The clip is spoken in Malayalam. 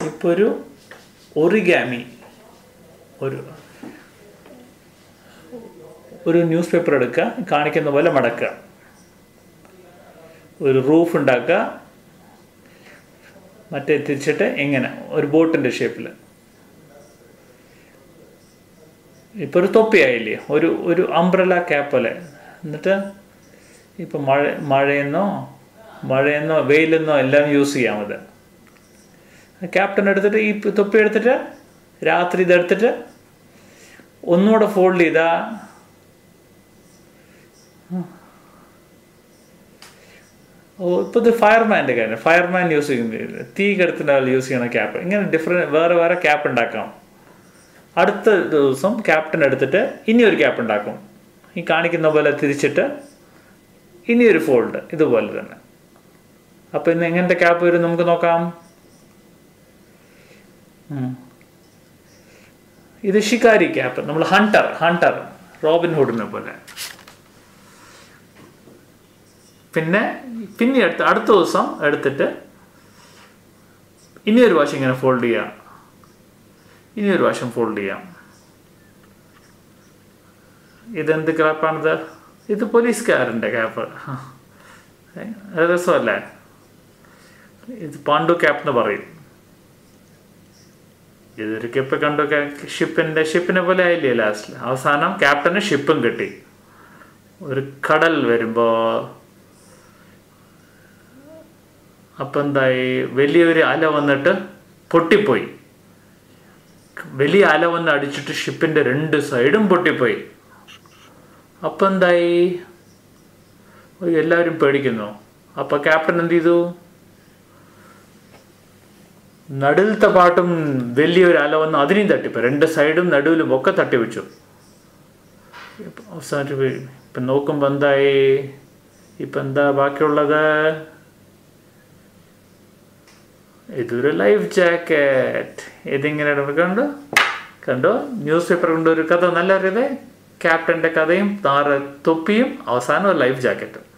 ഇപ്പോൾ ഒരു ഒറിഗാമി ഒരു ന്യൂസ് പേപ്പർ എടുക്കുക, കാണിക്കുന്ന പോലെ മടക്കുക, ഒരു റൂഫ് ഉണ്ടാക്കുക, മറ്റേ തിരിച്ചിട്ട് ഇങ്ങനെ ഒരു ബോട്ടിൻ്റെ ഷേപ്പിൽ. ഇപ്പോൾ ഒരു തൊപ്പിയായില്ലേ, ഒരു അംബ്രല ക്യാപ്പ് പോലെ. എന്നിട്ട് ഇപ്പം മഴയെന്നോ വെയിലെന്നോ എല്ലാം യൂസ് ചെയ്യാം. അത് ക്യാപ്റ്റൻ എടുത്തിട്ട് ഈ തൊപ്പി എടുത്തിട്ട് രാത്രി ഇതെടുത്തിട്ട് ഒന്നുകൂടെ ഫോൾഡ് ചെയ്താ ഇപ്പോൾ ഇത് ഫയർമാൻ്റെ കാര്യം. ഫയർമാൻ യൂസ് ചെയ്യുന്ന തീ കെടുത്തുന്ന ആൾ യൂസ് ചെയ്യുന്ന ക്യാപ്പ്. ഇങ്ങനെ വേറെ ക്യാപ്പ് ഉണ്ടാക്കാം. അടുത്ത ദിവസം ക്യാപ്റ്റൻ എടുത്തിട്ട് ഇനിയൊരു ക്യാപ്പ് ഉണ്ടാക്കും. ഈ കാണിക്കുന്ന പോലെ തിരിച്ചിട്ട് ഇനിയൊരു ഫോൾഡ് ഇതുപോലെ തന്നെ. അപ്പോൾ ഇന്ന് എങ്ങനത്തെ ക്യാപ്പ് വരും നമുക്ക് നോക്കാം. ഇത് ഷിക്കാരി ക്യാപ്പ്, നമ്മൾ ഹണ്ടർ റോബിൻ ഹുഡിനെ പോലെ. പിന്നെ അടുത്ത ദിവസം എടുത്തിട്ട് ഇനിയൊരു പ്രാവശ്യം ഇങ്ങനെ ഫോൾഡ് ചെയ്യാം, ഇനിയൊരു പ്രാവശ്യം ഫോൾഡ് ചെയ്യാം. ഇതെന്ത് ക്യാപ്പാണിത്? ഇത് പോലീസുകാരൻ്റെ ക്യാപ്പ്. രസമല്ലേ? ഇത് പാണ്ഡു ക്യാപ്പ് എന്ന് പറയും. ഇതൊരു ക്യാപ്പ് കണ്ടു ഷിപ്പിനെ പോലെ ആയില്ലേ ലാസ്റ്റിൽ. അവസാനം ക്യാപ്റ്റന് ഷിപ്പും കിട്ടി. ഒരു കടൽ വരുമ്പോൾ അപ്പം എന്തായി, വലിയൊരു അല വന്നിട്ട് പൊട്ടിപ്പോയി. വലിയ അല വന്ന് അടിച്ചിട്ട് ഷിപ്പിൻ്റെ 2 സൈഡും പൊട്ടിപ്പോയി. അപ്പം എന്തായി, എല്ലാവരും പേടിക്കുന്നു. അപ്പം ക്യാപ്റ്റൻ എന്ത് ചെയ്തു, നടുവിലത്തെ പാട്ടും വലിയൊരു അല വന്ന് അതിനെയും തട്ടിപ്പോയി. 2 സൈഡും നടുവിലും ഒക്കെ തട്ടി വെച്ചു. അവസാനം ഇപ്പം നോക്കുമ്പോൾ എന്തായി, ഇപ്പം എന്താ ബാക്കിയുള്ളത്? ഇതൊരു ലൈഫ് ജാക്കറ്റ്. ഇതിങ്ങനെ കണ്ടോ ന്യൂസ് പേപ്പർ കൊണ്ട് ഒരു കഥ നല്ല അറിയത്. ക്യാപ്റ്റൻ്റെ കഥയും തൊപ്പിയും അവസാനം ഒരു ലൈഫ് ജാക്കറ്റ്.